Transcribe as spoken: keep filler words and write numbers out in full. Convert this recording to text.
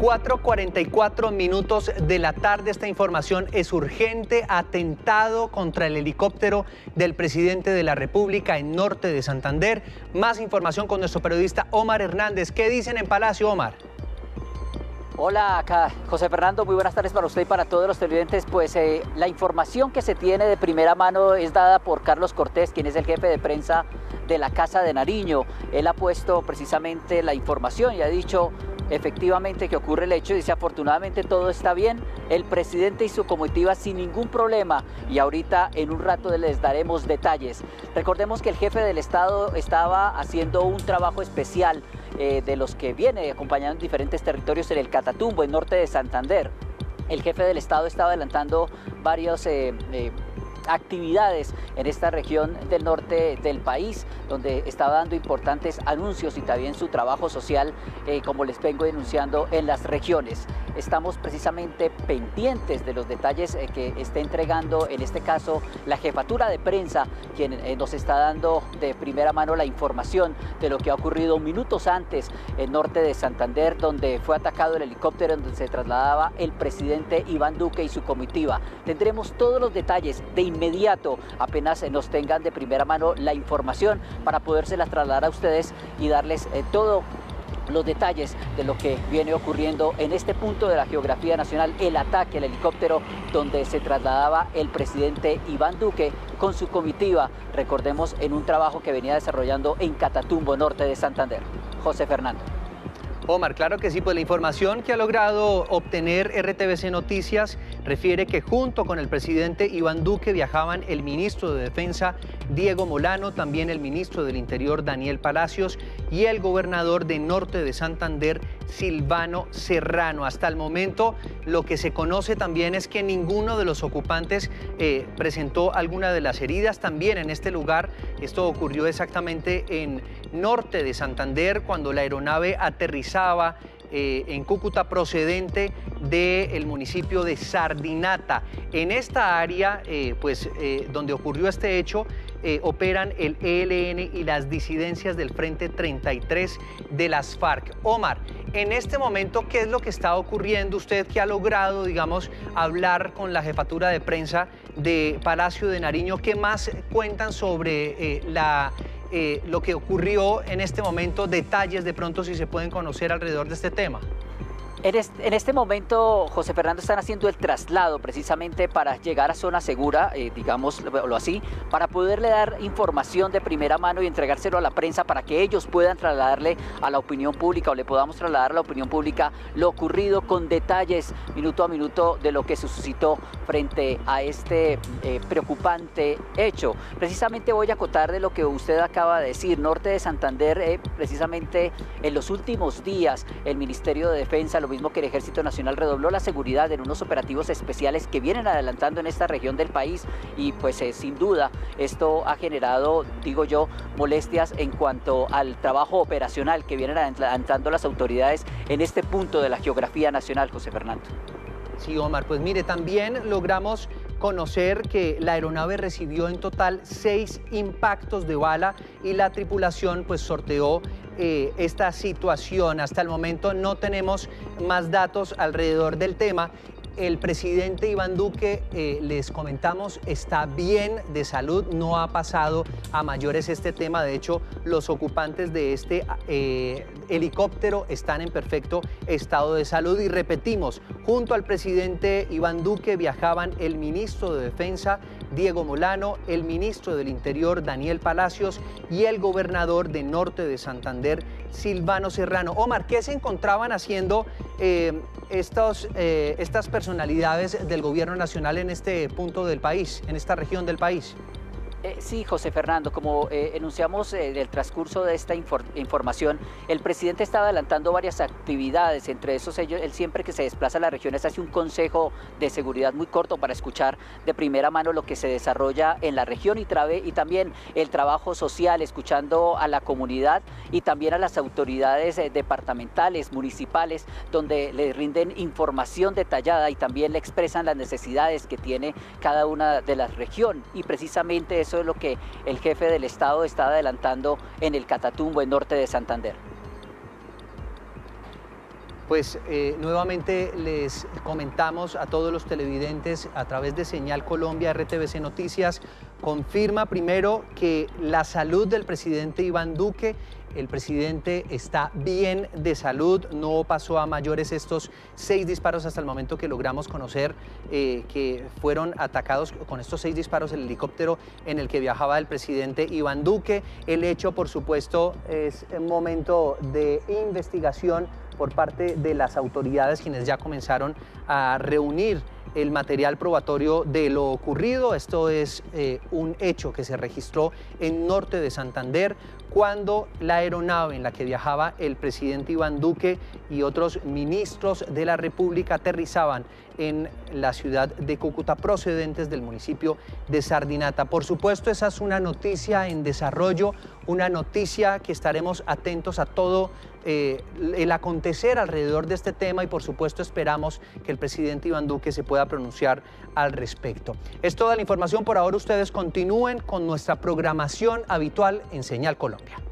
cuatro cuarenta y cuatro minutos de la tarde. Esta información es urgente. Atentado contra el helicóptero del presidente de la República en norte de Santander. Más información con nuestro periodista Omar Hernández. ¿Qué dicen en Palacio, Omar? Hola, acá José Fernando, muy buenas tardes para usted y para todos los televidentes. Pues eh, la información que se tiene de primera mano es dada por Carlos Cortés, quien es el jefe de prensa de la Casa de Nariño. Él ha puesto precisamente la información y ha dicho efectivamente que ocurre el hecho. Dice: afortunadamente todo está bien, el presidente y su comitiva sin ningún problema, y ahorita en un rato les daremos detalles. Recordemos que el jefe del Estado estaba haciendo un trabajo especial eh, de los que viene acompañando en diferentes territorios en el Catatumbo, en norte de Santander. El jefe del Estado estaba adelantando varios eh, eh, actividades en esta región del norte del país, donde estaba dando importantes anuncios y también su trabajo social, eh, como les vengo denunciando en las regiones. Estamos precisamente pendientes de los detalles eh, que está entregando, en este caso, la jefatura de prensa, quien eh, nos está dando de primera mano la información de lo que ha ocurrido minutos antes en norte de Santander, donde fue atacado el helicóptero en donde se trasladaba el presidente Iván Duque y su comitiva. Tendremos todos los detalles de inmediato, apenas nos tengan de primera mano la información, para podérselas trasladar a ustedes y darles eh, todo los detalles de lo que viene ocurriendo en este punto de la geografía nacional, el ataque al helicóptero donde se trasladaba el presidente Iván Duque con su comitiva, recordemos, en un trabajo que venía desarrollando en Catatumbo, norte de Santander. José Fernando. Omar, claro que sí, pues la información que ha logrado obtener R T V C Noticias refiere que junto con el presidente Iván Duque viajaban el ministro de Defensa Diego Molano, también el ministro del Interior Daniel Palacios y el gobernador de norte de Santander Silvano Serrano. Hasta el momento lo que se conoce también es que ninguno de los ocupantes eh, presentó alguna de las heridas. También en este lugar, esto ocurrió exactamente en norte de Santander, cuando la aeronave aterrizaba eh, en Cúcuta procedente del municipio de Sardinata. En esta área, eh, pues, eh, donde ocurrió este hecho, eh, operan el E L N y las disidencias del Frente treinta y tres de las FARC. Omar, en este momento, ¿qué es lo que está ocurriendo? Usted que ha logrado, digamos, hablar con la jefatura de prensa de Palacio de Nariño, ¿qué más cuentan sobre eh, la... Eh, lo que ocurrió en este momento, detalles de pronto si se pueden conocer alrededor de este tema? En este, en este momento, José Fernando, están haciendo el traslado precisamente para llegar a zona segura, eh, digámoslo así, para poderle dar información de primera mano y entregárselo a la prensa para que ellos puedan trasladarle a la opinión pública, o le podamos trasladar a la opinión pública lo ocurrido con detalles minuto a minuto de lo que se suscitó frente a este eh, preocupante hecho. Precisamente voy a acotar de lo que usted acaba de decir. Norte de Santander, eh, precisamente en los últimos días, el Ministerio de Defensa, lo mismo que el Ejército Nacional, redobló la seguridad en unos operativos especiales que vienen adelantando en esta región del país, y pues eh, sin duda esto ha generado, digo yo, molestias en cuanto al trabajo operacional que vienen adelantando las autoridades en este punto de la geografía nacional, José Fernando. Sí, Omar, pues mire, también logramos conocer que la aeronave recibió en total seis impactos de bala y la tripulación pues sorteó eh, esta situación. Hasta el momento no tenemos más datos alrededor del tema. El presidente Iván Duque, eh, les comentamos, está bien de salud, no ha pasado a mayores este tema. De hecho, los ocupantes de este eh, helicóptero están en perfecto estado de salud. Y repetimos, junto al presidente Iván Duque viajaban el ministro de Defensa Diego Molano, el ministro del Interior Daniel Palacios y el gobernador de norte de Santander Silvano Serrano. Omar, ¿qué se encontraban haciendo eh, estos, eh, estas personalidades del gobierno nacional en este punto del país, en esta región del país? Eh, sí, José Fernando, como eh, enunciamos en eh, el transcurso de esta infor información, el presidente estaba adelantando varias actividades. Entre esos, ellos, él siempre que se desplaza a las regiones hace un consejo de seguridad muy corto para escuchar de primera mano lo que se desarrolla en la región, y, trabe, y también el trabajo social, escuchando a la comunidad y también a las autoridades eh, departamentales, municipales, donde le rinden información detallada y también le expresan las necesidades que tiene cada una de las regiones. Y precisamente eso es lo que el jefe del Estado está adelantando en el Catatumbo, en norte de Santander. Pues eh, nuevamente les comentamos a todos los televidentes a través de Señal Colombia, R T V C Noticias, confirma primero que la salud del presidente Iván Duque, el presidente está bien de salud, no pasó a mayores estos seis disparos hasta el momento que logramos conocer eh, que fueron atacados con estos seis disparos el helicóptero en el que viajaba el presidente Iván Duque. El hecho, por supuesto, es un momento de investigación por parte de las autoridades, quienes ya comenzaron a reunir el material probatorio de lo ocurrido. Esto es eh, un hecho que se registró en norte de Santander, cuando la aeronave en la que viajaba el presidente Iván Duque y otros ministros de la República aterrizaban en la ciudad de Cúcuta, procedentes del municipio de Sardinata. Por supuesto, esa es una noticia en desarrollo, una noticia que estaremos atentos a todo eh, el acontecer alrededor de este tema, y por supuesto esperamos que el presidente Iván Duque se pueda pronunciar al respecto. Es toda la información por ahora. Ustedes continúen con nuestra programación habitual en Señal Colombia.